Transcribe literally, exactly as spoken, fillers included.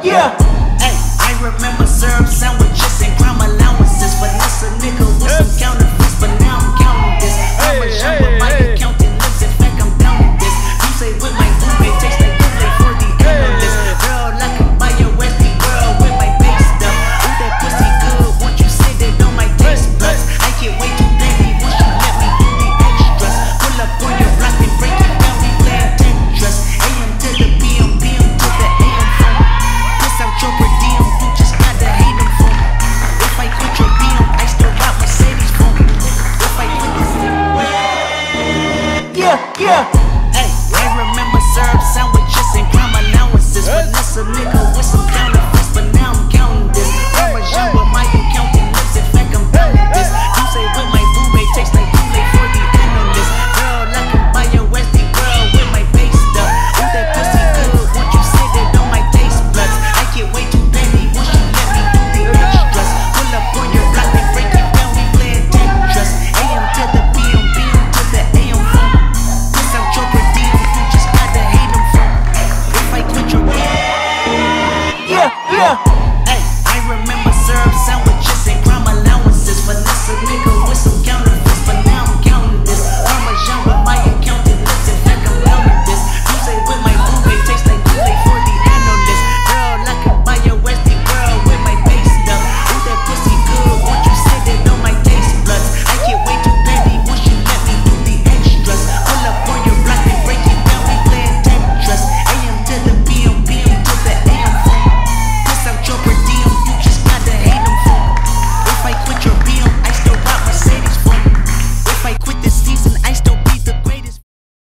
yeah. Hey, I remember syrup sandwiches and crime allowances. Finesse a nigga with some counterfeits, but now I'm counting this. I'm a young but my accountant lives. In fact, I'm down with this. You say with my roommate tastes like Kool-Aid for the analyst. Girl, I can buy your Westie world with my base stuff. Ooh, that pussy good. Won't you say that on my taste buds? I get way too plenty. Won't you let me do the extras? Pull up on your block and break it down. We playing Tetris. A M to the P M, P M to the A M phone. Piss out your per diem. You just gotta hate him for me. If I quit your B M, I still rock Mercedes for me. If I quit this, Yeah, yeah. hey, I remember syrup sandwiches and crime allowances. Finesse a nigga with some counterfeits, but now I'm counting this. I'm a young but my accountant lives. In fact, I'm down with this. You say with my roommate tastes like Kool-Aid for the analyst. Girl, I can buy your Westie world with my base stuff. Ooh, that pussy good. Won't you say that on my taste buds? I get way too plenty. Won't you let me do the extras? Pull up on your block and break it down. We playing Tetris. A M to the P M, P M to the A M phone. Piss out your per diem. You just gotta hate him for me. If I quit your B M, Yeah, yeah.